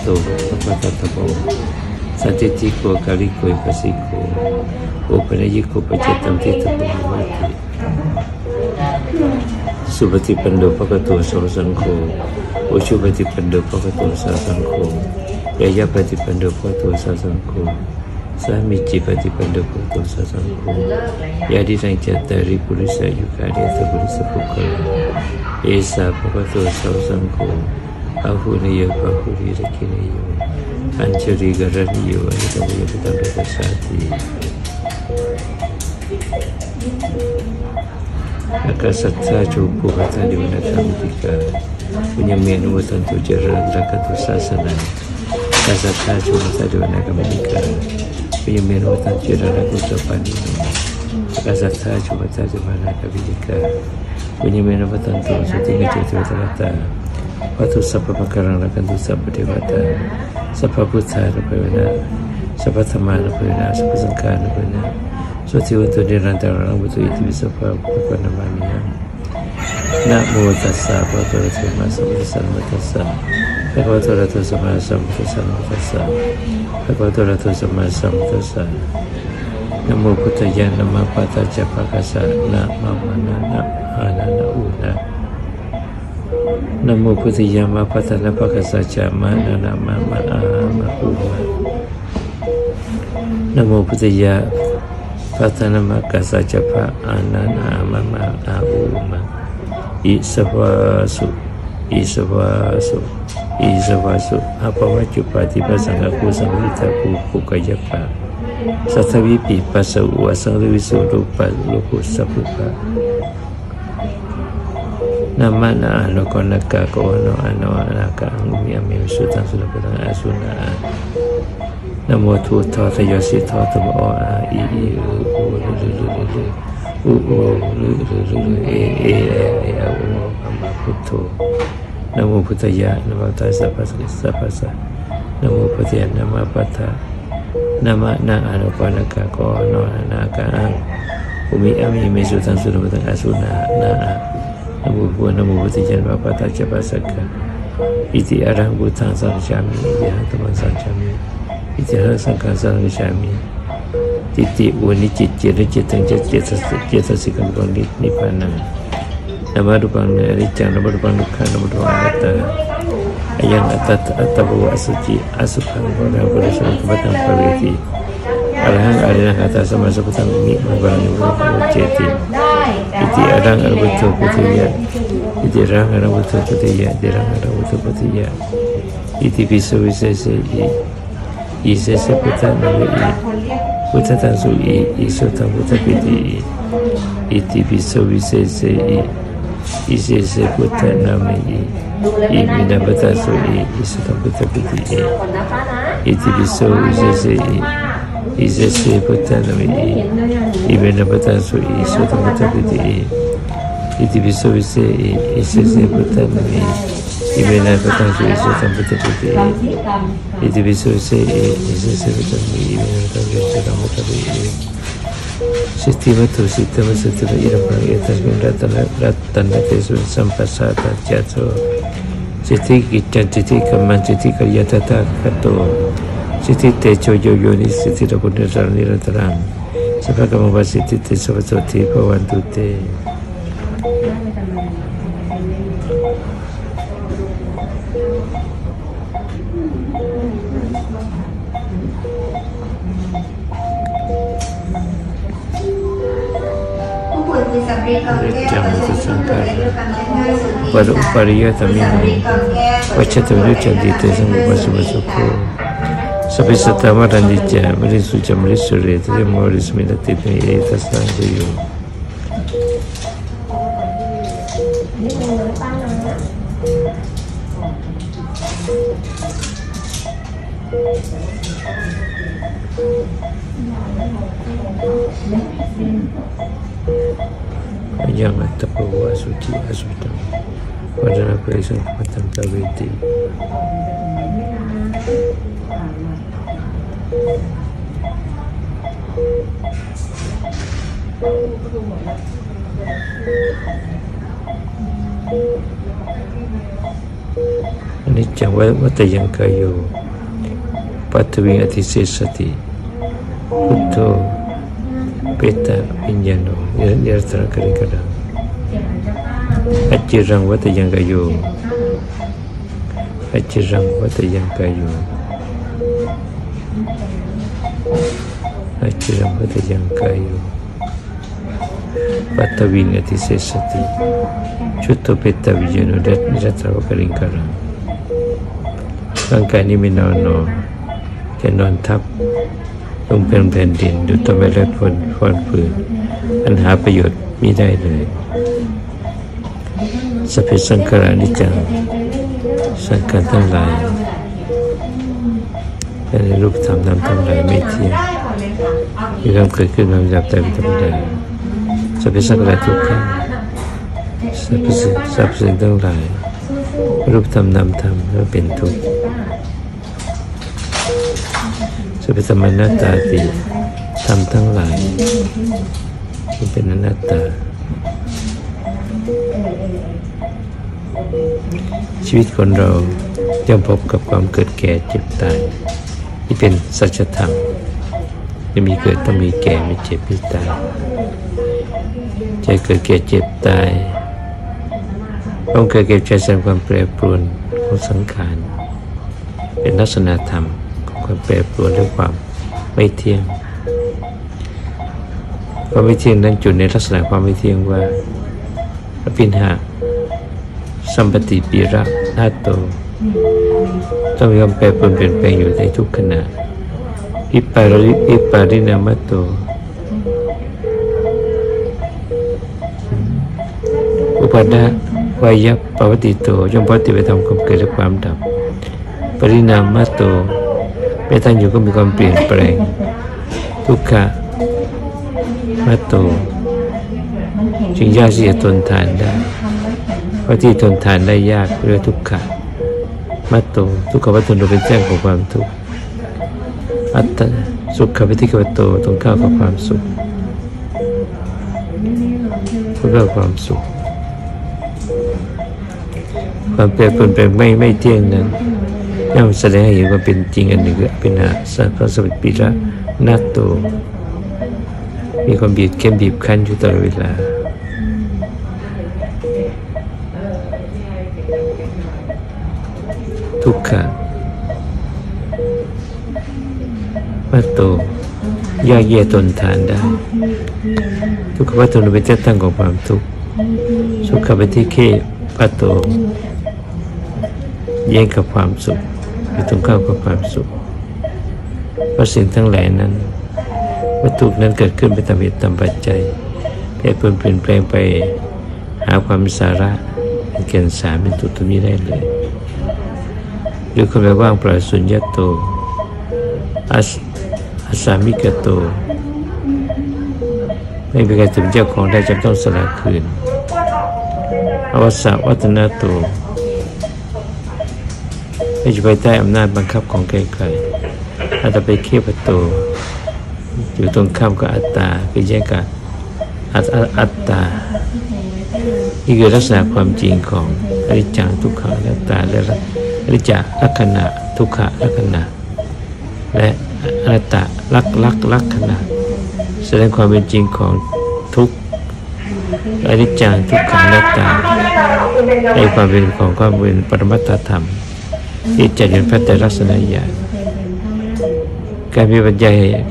ภควตตโมสันติติโกกาลิโกปัสสิโกโอปัญญิโกปัจเจตังทิฏฐิโกวิวัตติสุปฏิปันโนภควโตสาวกสังโฆโอชุปฏิปันโนภควโตสาวกสังโฆยายาปฏิปันโนภควโตสาวกสังโฆสามิจิปฏิปันโนภควโตสาวกสังโฆยาดิสังจัตตาริปุริสายุคาริสัพพุริสปุคคลเอสาภควโตสาวกสังโฆอาหุนิโยภหุริรคินิโยอัญชริกรณิโยอนิตมโยปิตังกัสสาติอาการสัตตาจูปุกตาดิวนาคามิติกาปุญญเมนุวัตันตุเจริญรักตุศาสนาอาสัตตาจูปุกตาดิวนาคามิติกาปุญญเมนุวัตันตุเจริญรักตุสัพพานิโนอาสัตตาจูปุกตาดิวนาคามิติกาปุญญเมนุวัตันตุสุติเกจิตวัตตาวัตุสัพพะกรังรักตุสัพพเทวตาสัพพพุทธานุภเวนะสัพพธรรมานุภเวนะสัพพสังฆานุภเวนะสุติวัตุเดรันตารังบุตุอิติวิสัพพะพุทธนามามิยังนะโมตัสสะภะคะวะโตอะระหะโตสัมมาสัมพุทธัสสะนะโมตัสสะภะคะวะโตอะระหะโตสัมมาสัมพุทธัสสะนะโมตัสสะภะคะวะโตอะระหะโตสัมมาสัมพุทธัสสะนะโมพุทธายะนะมะปะตะจะภะคะสะนะมะมะนะนะอานะนะอุนะนะโมพุทธายะมะปะตะนะภะคะสะจะมะนะนะมะมะอามะอุมะนะโมพุทธายะปัตตนะมะกัสสะจะภะอานะนะมะมะอาอุมะอิสวาสุอิสวาสุอิสวาสุอะปะวัจจุปาติปัสสังฆกุสังวิตาภูปุกยปะสัทธวิปิปัสสะอุอสังวิสุรูปะโลกุสัพพุปะนะมะนะโลกนะกะโกโนอะโนอะนะกะอังมิอะมิสุตังสุลปะตังอะสุนะนะโมทุตถะทะยสิทะตะโมอะอีอีอุลุลุลุลุอุโอลุลุลุลุเอเอเออะอุอะมะพุทโธนะโมพุทธายะนะโมตัสสะภะคะวะโตสัพพะสะนะโมพุทธายะนะมะปะทะนะมะนะอะโลกนะกะโกโนอะนะกะอังอุมิอะมิเมสุตังสุลปะตังอะสุนะนะนะโมพุทธายะนะมะปะทะจะภะสะกะอิติอะระหังพุทธังสัจฉามิอิติอะระหังธัมมังสัจฉามิอิติหังสังฆังสังฆังมิติติอุนิจิตเจริจิตังเจตสิกังกังนิพพานังนามารูปังอริจังนามารูปังทุกขังนามารูปังอนัตตาอายังอัตตะโวอสุจิอสุขังวะระบริสุทธิ์ปัตตังภเวติอรหังอริยะหัตถะสัมมาสัมพุทธังมิมังกังนิโรธเจติอิติอรังอรหัตโตพุทธายะอิติรังอรหัตโตพุทธายะเดรังอรหัตโตพุทธายะอิติปิโสวิเศษอิเสสพุทธนามิพุทธตังสุอิสุตังพุทธปิติอิติปิโสวิเศษอิเสสพุทธนามิอิมินาปตังสุอิสุตังพุทธปิติอิติปิโสวิเศษอิเสสพุทธนามิอิมินาปตังสุอิสุตังพุทธปิติอิติปิโสวิเศษอิเสสพุทธนามิอิมินาปตังสุอิสุตังพุทธปิติอิติปิโสวิเศษอิเสสพุทธนามิอิมินาปตังสุอิสุตังพุทธปิติสิทธิวัตถุสิทธิวัตถุสิทธิวัตถุอิรัมปังเอตัสมินรัตนะเตสุสัมปัสสะตัจจโตสิทธิกิจจันสิทธิกัมมันสิทธิกัลยาตถาคโตสิทธิเตโชโยโยนิสิทธิระพุทธะนิรันตรังสัพพะกรรมวัสสิทธิเตสัพพะโสติภวันตุเตPada upariya tamina Vacchata virucandita samupasupasuko Sapisatama randija Marisuja marisure Tademo marisminatitmi Etasangkuyo Yang atapawa suci asudam Wadana paisang patang kawiti อนิจจังวัฏยังกายโยปัทวิงอธิเสสติพุทโธเปตะวิญญาโนเนรตระกริกดังอจิรังวัฏยังกายโยอจิรังวัฏยังกายโยอจิรังวัฏยังกายโยปัทวิงอธิเสสติชุตโธเปตะวิญญาโนเนรตระกริกดังร่างกายนี้ไม่นอนแค่นอนทับลงเป็นแผ่นดินดูต้นไม้เล็ดพ้นฝืนอันหาประโยชน์มิได้เลยสัพเพสังขารานิจจังสังขารทั้งหลายในรูปธรรมนามทั้งหลายไม่เที่ยงมีความเกิดขึ้นมาจากแต่เป็นธรรมดาสัพเพสังขาราทุกขังสรรพสิ่งทั้งหลายรูปธรรมนามธรรมก็เป็นทุกข์สัพเพธรรมานัตตาติธรรมทั้งหลายที่เป็นอนัตตาชีวิตคนเราย่อมพบกับความเกิดแก่เจ็บตายที่เป็นสัจธรรมจะมีเกิดต้องมีแก่มีเจ็บมีตายจะเกิดแก่เจ็บตายต้องเกิดเก็บใจแสดงความแปรปรวนของสังขารเป็นลักษณะธรรมของความแปรปรวนด้วยความไม่เที่ยงความไม่เที่ยงนั้นจุดในลักษณะความไม่เที่ยงว่าอภินหะสัมปติปีระนาโตต้องมีความแปรปรวนเปลี่ยนแปลงอยู่ในทุกขณะวิปาริณามโตอุปาดาวายะปวัติโตย่อมปฏิบัติธรรมความเกิดและความดับปริณามโตไม่ตั้งอยู่ก็มีความเปลี่ยนแปลงทุกขะมัตโตจึงยากที่จะทนทานได้เพราะที่ทนทานได้ยากเรียกทุกขะมัตโตทุกขวัตโตเป็นแจ้งของความทุกข์อัตตะสุขวิธิกวัตโตตรงข้าวกับความสุขเพื่อความสุขความแปรปรวนแปลงไม่เที่ยงนั้นย่อมแสดงให้เห็นว่าเป็นจริงอันหนึ่งเป็นสัพพสัพปิระนาโตมีความบีบเข้มบีบคั้นอยู่ตลอดเวลาทุกขะมัตโตยากเย็นทนทานได้ทุกขวัตโตเป็นที่ตั้งของความทุกข์สุขวิธิเขปัตโตแย่งกับความสุขอยู่ตรงข้ามกับความสุขเพราะสิ่งทั้งหลายนั้นวัตถุนั้นเกิดขึ้นเป็นตามเหตุตามปัจจัยแปรปรวนเปลี่ยนแปลงไปหาความสาระเป็นแก่นสารเป็นตัวนี้ได้เลยหรือคนไปว่างปล่อยสุญญโตอาสามิกโตไม่เป็นการถึงเจ้าของได้จำต้องสละคืนอวสวัตนาโตไม่อยู่ภายใต้อำนาจบังคับของใครๆอัตตาไปเคียบโตอยู่ตรงข้ามกับอัตตาคือแยกกับอัตตานี่คือลักษณะความจริงของอนิจจังทุกขังอนัตตาและอนิจจลักษณะทุกขลักษณะและอนัตตลักษณะแสดงความเป็นจริงของทุกอนิจจังทุกขังอนัตตาในความเป็นของความเป็นปรมัตถธรรมที่จัดเป็นพระไตรลักษณญาณการมีปัญ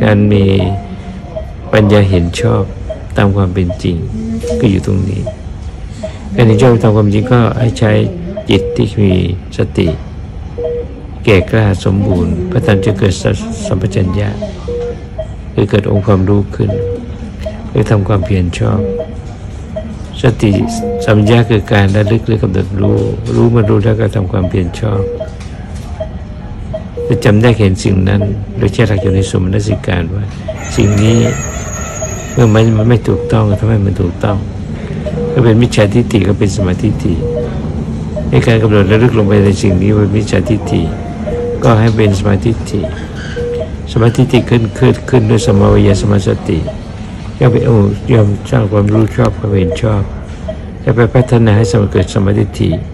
ญาเห็นชอบตามความเป็นจริงก็อยู่ตรงนี้การเห็นชอบตามความจริงก็ให้ใช้จิตที่มีสติแก่กล้าสมบูรณ์พระธรรมจะเกิดสัมปชัญญะคือเกิดองค์ความรู้ขึ้นคือทำความเพียรชอบสติสัมปชัญญะคือการระลึกหรือกำหนดรู้มันรู้แล้วก็ทำความเพียรชอบจะจำได้เห็นสิ่งนั้นโดยใช้หลักอยู่ในสมนสิการว่าสิ่งนี้เมื่อมันไม่ถูกต้องทำให้มันถูกต้องก็เป็นมิจฉาทิฏฐิก็เป็นสมาธิทิฏฐิในการกำหนดระลึกลงไปในสิ่งนี้ว่ามิจฉาทิฏฐิก็ให้เป็นสมาธิทิฏฐิสมาธิทิฏฐิขึ้นด้วยสัมมาวิยาสมาสติย่อมไปยอมสร้างความรู้ชอบความเห็นชอบจะไปพัฒนาให้สมเกิดสมาธิทิฏฐิ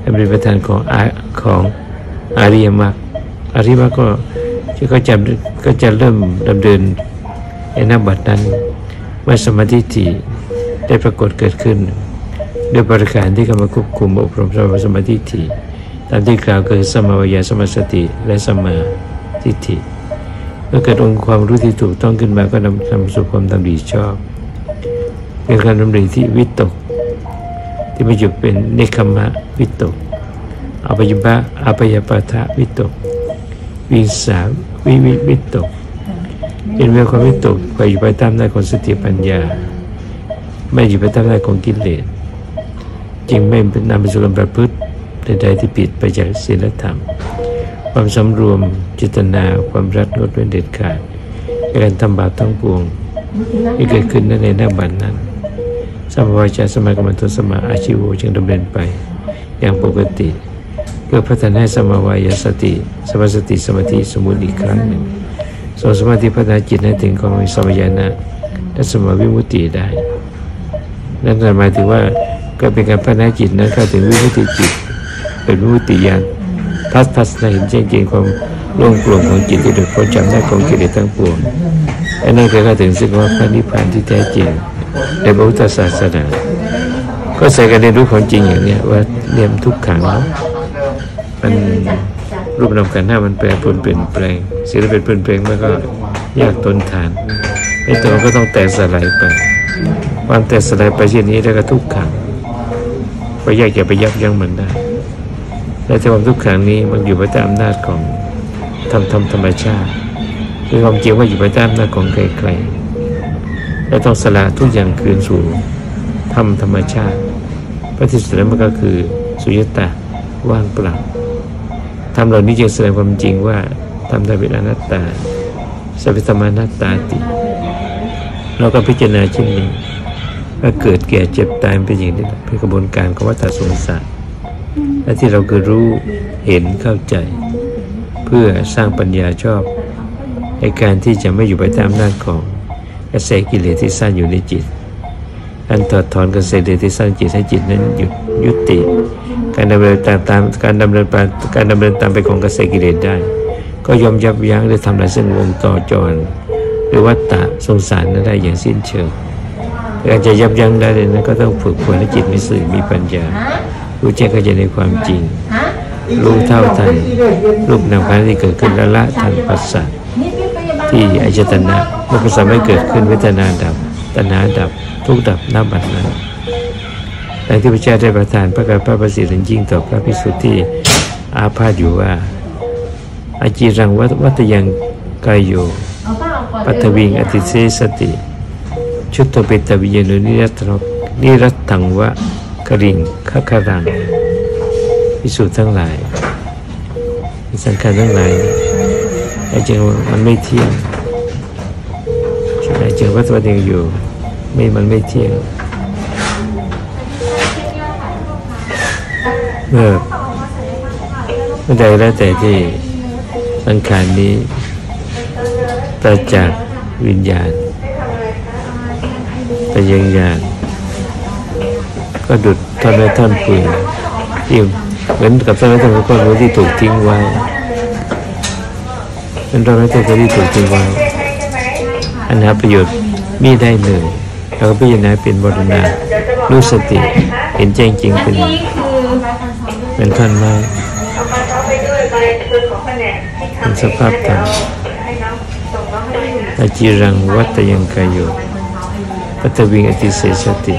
เป็นประธานของอริยมรรคอริยมรรคที่ก็จะเริ่มดำเนินในณบัดนั้นเมื่อสมาธิได้ปรากฏเกิดขึ้นด้วยบริการที่เข้ามาควบคุมอบรมสมาธิตามที่กล่าวคือสัมมาวิยาสัมมาสติและสัมมาทิฏฐิเมื่อเกิดองค์ความรู้ที่ถูกต้องขึ้นมาก็นำสู่ความดำริชอบเป็นการดำริที่วิตกที่มาอยู่เป็นเนคขมะวิตกอภัยปาทะวิตกวิสาวิตกเป็นเรื่องความวิตกไปอยู่ภายใต้อำนาจของสติปัญญาไม่อยู่ภายใต้อำนาจของกิเลสจึงไม่นำไปสู่การประพฤติใดๆที่ผิดไปจากศีลธรรมความสำรวมจิตนาความรัดงดเว้นเด็ดขาดการทำบาปทั้งปวงที่เกิดขึ้นในหน้าบัดนั้นสัมภวาจาสมากรรมตสมาอาชีโวจึงดำเนินไปอย่างปกติเพื่อพัฒนาสมาวายสติสมาสติสมาธิสมุติอีกครั้งหนึ่งส่วนสมาธิพัฒนาจิตให้ถึงความสมัยนะและสมาวิมุตติได้นั่นหมายถึงว่าก็เป็นการพัฒนาจิตนั้นเข้าถึงวิมุตติจิตเป็นวิมุตติญาณทัศน์เห็นแจ้งจริงความโล่งโปร่งของจิตที่หลุดพ้นจากอำนาจของกิเลสทั้งปวงและนั่นคือเข้าถึงซึ่งว่าพระนิพพานที่แท้จริงในพระพุทธศาสนาก็ใส่การเรียนรู้ของจริงอย่างนี้ว่าเรียนทุกขังมันรูปนามขันธ์ห้ามันแปรปรวนเปลี่ยนแปลงสิ่งที่เป็นเปลี่ยนแปลงมันก็ยากทนทานไอ้ตัวก็ต้องแตกสลายไปความแตกสลายไปเช่นนี้แล้วก็ทุกขังก็ยากจะไปยับยั้งมันได้และความทุกขังนี้มันอยู่ภายใต้อำนาจของธรรมชาติคือความจริงว่าอยู่ภายใต้อำนาจของใครๆและต้องสละทุกอย่างคืนสู่ธรรมชาติพระที่สุดแล้วมันก็คือสุญญตาว่างเปล่าธรรมเหล่านี้จึงแสดงความจริงว่าธรรมเป็นอนัตตาสัพพิธรรมานัตตาติเราก็พิจารณาเช่นนี้ว่าเกิดแก่เจ็บตายเป็นอย่างนี้เป็นกระบวนการของวัฏสงสารและที่เราคือรู้เห็นเข้าใจเพื่อสร้างปัญญาชอบในการที่จะไม่อยู่ภายใต้อำนาจของกระแสกิเลสที่สร้างอยู่ในจิตอันถอดถอนกระแสกิเลสที่สร้างจิตให้จิตนั้นยุติการดำเนินตามไปของกระแสกิเลสได้ก็ยอมยับยั้งหรือทำลายซึ่งวงต่อจรหรือวัฏฏะสงสารนั้นได้อย่างสิ้นเชิงการจะยับยั้งได้เลยนั้นก็ต้องฝึกฝนให้จิตมีสติมีปัญญารู้แจ้งเข้าใจในความจริงรู้เท่าทันรูปนามขันธ์ที่เกิดขึ้นและละทันปัสสะที่อายตนะเมื่อปัสสะไม่เกิดขึ้นเวทนาดับตัณหาดับทุกข์ดับณบัดนั้นดังที่พระเจ้าได้ประทานพระกรุณาประสิทธิ์ยิ่งต่อพระภิกษุที่อาพาธอยู่ว่าอาจิรังวัตยังกายโยปัทวิงอติเสสติชุตโตเปตวิญญาณนิรัตถังวะกริงครังภิกษุทั้งหลายสังขารทั้งหลายไอ้จริงมันไม่เที่ยงไอ้จริงวัตยังอยู่มันไม่เที่ยงเมื่อใดแล้วแต่ที่สังขารนี้ปราศจากวิญญาณแต่ยังญาณก็ดุจท่อนไม้ท่อนปืนที่เหมือนกับท่อนไม้ท่อนก้อนหินที่ถูกทิ้งไว้เป็นท่อนไม้ท่อนที่ถูกทิ้งไว้อันหาประโยชน์มิได้เลยเราก็พิจารณาเป็นบรณารู้สติเห็นแจ้งจริงเป็นท่อนไม้เป็นสภาพธรรมอาจิรังวัตยังกายโยปัทวิงอติเสสติ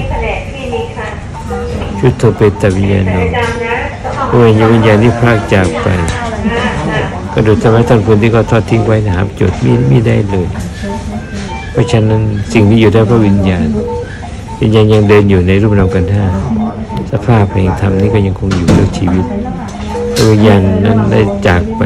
ชุตโตเปตวิญญาณโนวิญญาณที่พรากจากไปกระดูกธรรมะท่านคนที่เขาทอดทิ้งไว้นะครับจุดมิได้เลยเพราะฉะนั้นสิ่งที่อยู่ได้เพราะวิญญาณยังเดินอยู่ในรูปนามขันธ์ห้าสภาพแห่งธรรมนี้ก็ยังคงอยู่ด้วยชีวิตวิญญาณนั้นได้จากไป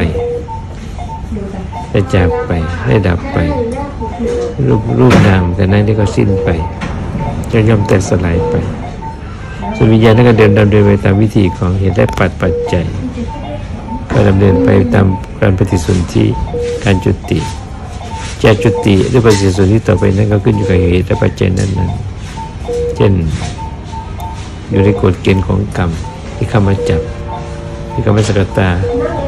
ได้ดับไปรูปนามแต่นั้นที่ก็สิ้นไปย่อมแตกสลายไปส่วนวิญญาณนั้นก็เดินไปตามวิธีของเหตุและปัจจัยก็ดำเนินไปตามการปฏิสนธิการจุติจากจุติหรือปฏิสนธิต่อไปนั้นก็ขึ้นอยู่กับเหตุและปัจจัยนั้นเช่นอยู่ในกฎเกณฑ์ของกรรมที่เข้ามาจับที่กรรมสกตา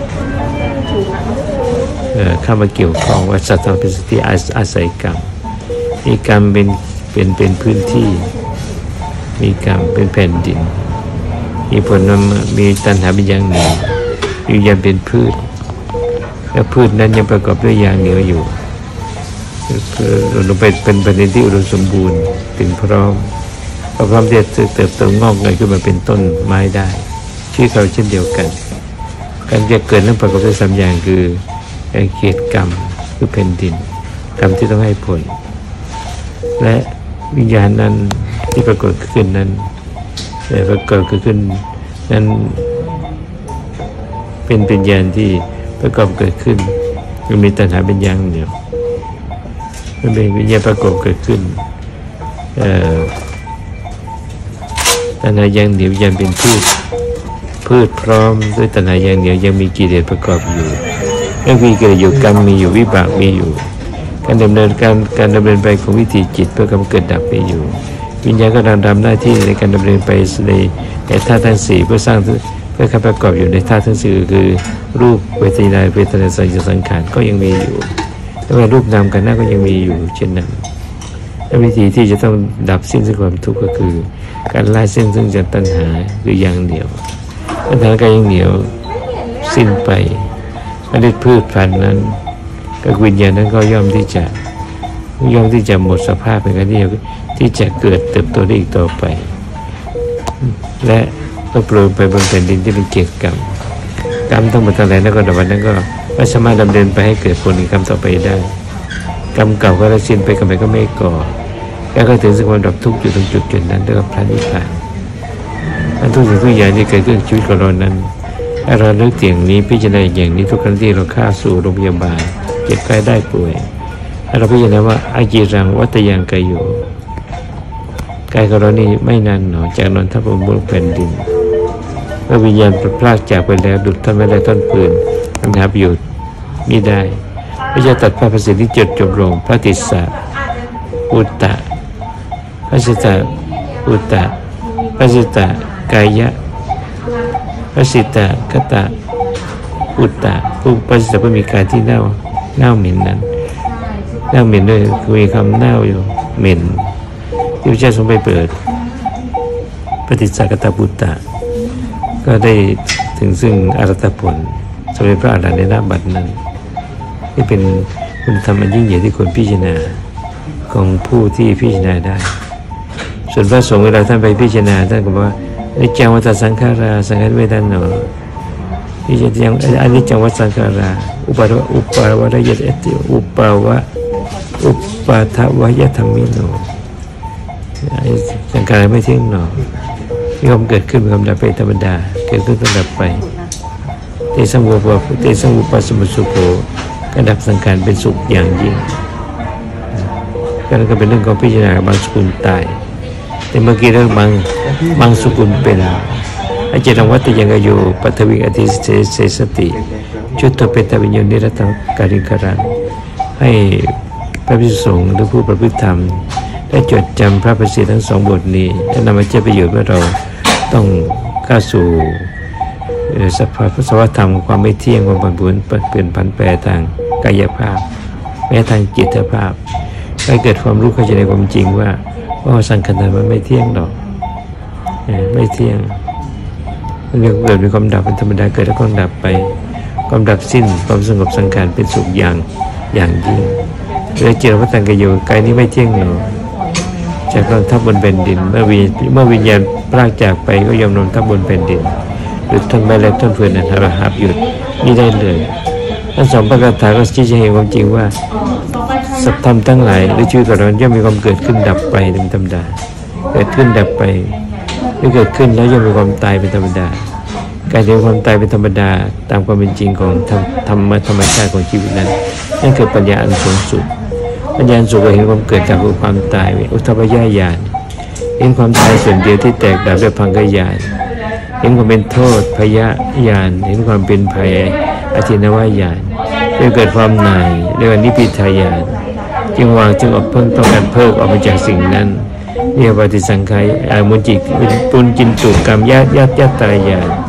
เข้ามาเกี่ยวข้องว่าสัตว์เป็นสิ่งที่อาศัยกรรมมีกรรมเป็นพื้นที่มีกรรมเป็นแผ่นดินมีผลมีตัณหาเป็นอย่างหนึ่งอยู่ยังเป็นพืชและพืชนั้นยังประกอบด้วยยางเหนียวอยู่ลงไปเป็นประเด็นที่อุดมสมบูรณ์ถึงพร้อมที่จะเติบโตงอกเงยขึ้นมาเป็นต้นไม้ได้ชื่อเขาเช่นเดียวกันการจะเกิดนั้นประกอบด้วย3อย่างคือเขตกรรมคือแผ่นดินกรรมที่ต้องให้ผลและวิญญาณนั้นที่ปรากฏขึ้นนั้นประกอบขึ้นนั้นเป็นวิญญาณที่ประกอบเกิดขึ้นมันมีตัณหาเป็นอย่างเดียวมันเป็นวิญญาณประกอบเกิดขึ้นตัณหาอย่างเดียวยังเป็นพืชพร้อมด้วยตัณหาอย่างเดียวยังมีกิเลสประกอบอยู่ยังมีกิเลสอยู่กรรมมีอยู่วิบากมีอยู่การดำเนินไปของวิถีจิตเพื่อกำเกิดดับไปอยู่วิญญาณก็ทำหน้าที่ในการดำเนินไปในธาตุทั้ง4เพื่อประกอบอยู่ในธาตุทั้ง4คือรูปเวทนาสัญญาสังขารก็ยังมีอยู่แต่ว่ารูปนามขันธ์ก็ยังมีอยู่เช่นนั้นและวิธีที่จะต้องดับสิ้นความทุกข์ก็คือการไล่เส้นซึ่งจากตัณหาคืออย่างเดียวตัณหาก็ยังเหนียวสิ้นไปอดีตพืชพันธุ์นั้นก็วิญญาณนั้นก็ย่อมที่จะหมดสภาพเป็นการที่จะเกิดเติบโตได้อีกต่อไปและก็โปรยไปบนแผ่นดินที่เป็นเกียรติกรรมทั้งหมดทั้งหลายนั้นก็ดับวันนั้นก็ไม่สามารถดำเนินไปให้เกิดผลอีกกรรมต่อไปได้กรรมเก่าก็ละสิ้นไปกรรมใหม่ก็ไม่ก่อแล้วก็ถึงซึ่งความดับทุกข์อยู่ตรงจุดนั้นด้วยพระนิพพานอันทุกสิ่งทุกอย่างที่เกิดขึ้นชีวิตของเรานั้นให้เราเลิกเตียงนี้พิจารณาอย่างนี้ทุกครั้งที่เราเข้าสู่โรงพยาบาลเจ็บไข้ได้ป่วยให้เราพิจารณาว่าอากิรังวัตยังกายโยกายของเรานี่ไม่นานหนอจากนอนทับบนแผ่นดินเมื่อวิญญาณพลากจากไปแล้วดุจท่อนไม้และท่อนปืนมันหาประโยชน์มิได้พระเจ้าตัดพระประสิทธิจบลงพระติสสะอุตตะพระสิตะอุตตะพระสิตะกายะพระสิตะกตะอุตตะผู้พระสิตะผู้มีกายที่เน่าเหม็นนั้นเน่าเหม็นด้วยคือมีคำเน่าอยู่เหม็นที่พระเจ้าทรงไปเปิดปฏิสักกตปุตตะก็ได้ถึงซึ่งอรหัตผลสำเร็จพระอรหันต์ในณบัดนั้นนี่เป็นคุณธรรมอันยิ่งใหญ่ที่ควรพิจารณาของผู้ที่พิจารณาได้ส่วนพระสงฆ์เวลาท่านไปพิจารณาท่านก็บอกว่าอนิจจังวัฏสังขาราสังขารเวทนาพิจารณาอนิจจังวัฏสังขาราอุปาวะระยะติอุปาทวายธรรมิโนสังขารไม่เที่ยงหนอมีความเกิดขึ้นมีความดับไปธรรมดาเกิดขึ้นต้องดับไปเตสังวุปสมุสุโภการดับสังขารเป็นสุขอย่างยิ่งก็เป็นเรื่องของพิจารณาบางสกุลตายแต่เมื่อกี้เรื่องบางสกุลเป็นอาจารย์วัตยังโยปัทวิอธิเสสติชุดตัวเป็นตวิญญาณนิรัตการิกรันให้พระภิกษุสงฆ์หรือผู้ประพฤติธรรมได้จดจำพระประสิทธิ์ทั้ง2บทนี้และนำมาใช้ประโยชน์เมื่อเราต้องเข้าสู่สภาวะธรรมความไม่เที่ยงความผันผวนเปลี่ยนผันแปรทางกายภาพแม้ทางจิตภาพให้เกิดความรู้เข้าใจในความจริงว่าสังขารมันไม่เที่ยงหรอกไม่เที่ยงมันเกิดมีความดับเป็นธรรมดาเกิดแล้วก็ดับไปความดับสิ้นความสงบสังขารเป็นสุขอย่างยิ่งและจิตวัฏฏังกโยกายนี้ไม่เที่ยงหรอกจากนอนทับบนแผ่นดินเมื่อวิญญาณพรากจากไปก็ยอมนอนทับบนแผ่นดินหรือท่อนไม้และท่อนฟืนนั้นหับหยุดไม่ได้เลยทั้ง2ประการถาก็ชี้ให้เห็นความจริงว่าสัตว์ธรรมทั้งหลายหรือชีวิตของเราย่อมมีความเกิดขึ้นดับไปเป็นธรรมดาเกิดขึ้นดับไปหรือเกิดขึ้นแล้วย่อมมีความตายเป็นธรรมดาการที่ความตายเป็นธรรมดาตามความเป็นจริงของธรรมชาติของชีวิตนั้นนั่นคือปัญญาอันสูงสุดปัญญาสูงเห็นความเกิดจากความตายอุทธัพพยญาณเห็นความตายส่วนเดียวที่แตกดับด้วยพังคญาณเห็นความเป็นโทษพยญาณเห็นความเป็นภัยอธินวญาณเกิดความหน่ายเรียกว่านิพพิทายานจึงวางจึงออกเพิ่งต้องการเพิกออกมาจากสิ่งนั้นเรียกว่าปฏิสังขารมุนจิปุญจินตุกรรมยัตตายาน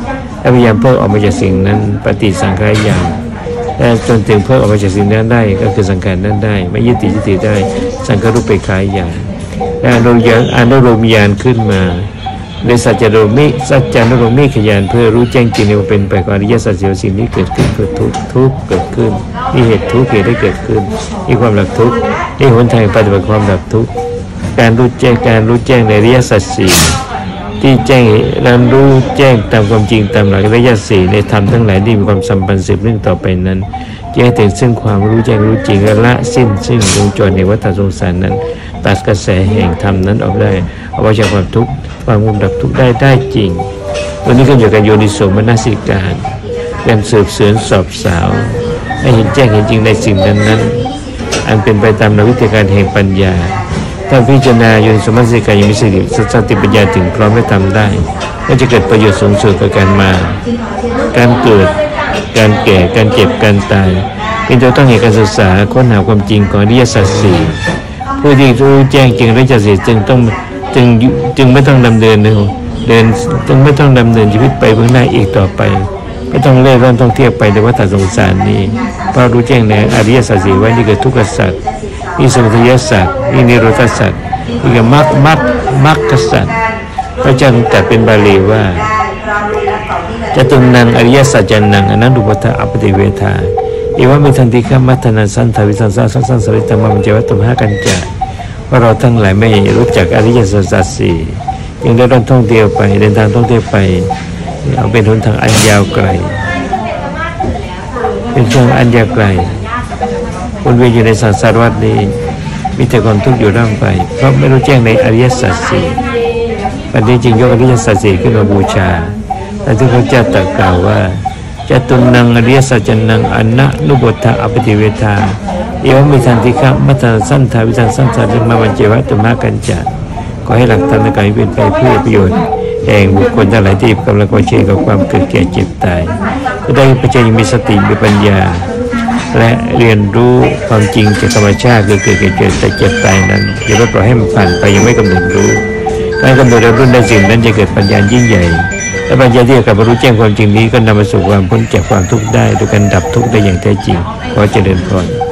และพยายามเพิกออกมาจากสิ่งนั้นปฏิสังขารญาณและจนถึงเพิกออกมาจากสิ่งนั้นได้ก็คือสังขารนั้นได้ไม่ยึดติดได้สังขารุปเปกขายญาณและอนุโลมญาณขึ้นมาในสัจจโรมิขยานเพื่อรู้แจ้งจริงในว่าเป็นไปของอริยสัจสิ่งที่เกิดขึ้นคือทุกข์เกิดขึ้นมีเหตุทุกข์เหตุได้เกิดขึ้นมีความดับทุกข์นี่หนทางปฏิบัติความดับทุกข์การรู้แจ้งในอริยสัจสี่ที่แจ้งนั้นรู้แจ้งตามความจริงตามหลักอริยสัจสี่ในธรรมทั้งหลายที่มีความสัมพันธ์สืบเนื่องต่อไปนั้นจะให้ถึงซึ่งความรู้แจ้งรู้จริงและละสิ้นซึ่งวงจรในวัฏสงสารนั้นตัดกระแสแห่งธรรมนั้นออกได้เอาไว้จากความทุกข์ความมุมดับทุกข์ได้จริงวันนี้ก็อยู่กับโยนิโสมนสิการการสืบสวนสอบสาวให้เห็นแจ้งเห็นจริงในสิ่งนั้นอันเป็นไปตามหลักวิธีการแห่งปัญญาถ้าพิจารณาโยนิโสมนสิการยังมีสติปัญญาถึงพร้อมได้ทำได้ก็จะเกิดประโยชน์สูงสุดกับการมาการเกิดการแก่การเจ็บการตายเป็นตัวตั้งแห่งการศึกษาค้นหาความจริงของอริยสัจสี่ผู้ที่รู้แจ้งจริงอริยสัจสี่จึงไม่ต้องดำเนินจึงไม่ต้องดำเนินชีวิตไปเบื้องหน้าอีกต่อไปไม่ต้องเล่ร่อนท่องเที่ยวไปในวัฏสงสารนี้เพราะรู้แจ้งในอริยสัจสี่ไว้นี่คือทุกขสัจนี่สมุทัยสัจนี่นิโรธสัจนี่คือมรรคสัจพระเจ้าตรัสเป็นบาลีว่าจตุนังอริยสัจจนังอนันตุปทะอัปติเวทาเอวะเมทันติฆะมัทนาสันทวิสัสสะสังสริตมัมเจวัตตุมหกัญจาว่าเราทั้งหลายไม่รู้จักอริยสัจสี่ยังได้ท่องเที่ยวไปเดินทางท่องเที่ยวไปเอาเป็นหนทางอันยาวไกลเป็นช่วงอันยาวไกลวนเวียนอยู่ในสังสารวัฏนี้มีแต่ความทุกข์อยู่ร่ำไปเพราะไม่รู้แจ้งในอริยสัจสี่วันนี้จึงยกอริยสัจสี่ขึ้นมาบูชาและที่พระเจ้าตรัสกล่าวว่าจตุนังอริยสัจจนังอนันตุปทะอัปติเวทาเอวะเมทันติฆะมัทนาสันทวิสัสสะสังสริตมัมเจวัตตุมหกัญจาขอให้หลักธรรมในการเป็นไปเพื่อประโยชน์แห่งบุคคลทั้งหลายที่กำลังเผชิญกับความเกิดแก่เจ็บตายจะได้ปัจจัยมีสติมีปัญญาและเรียนรู้ความจริงจากธรรมชาติคือเกิดแก่เจ็บตายนั้นอย่าปล่อยให้มันผ่านไปยังไม่กำหนดรู้การกำหนดรู้ในสิ่งนั้นจะเกิดปัญญายิ่งใหญ่และปัญญาที่จะกลับมารู้แจ้งความจริงนี้ก็นำมาสู่ความพ้นจากความทุกข์ได้โดยการดับทุกข์ได้อย่างแท้จริงขอเจริญพร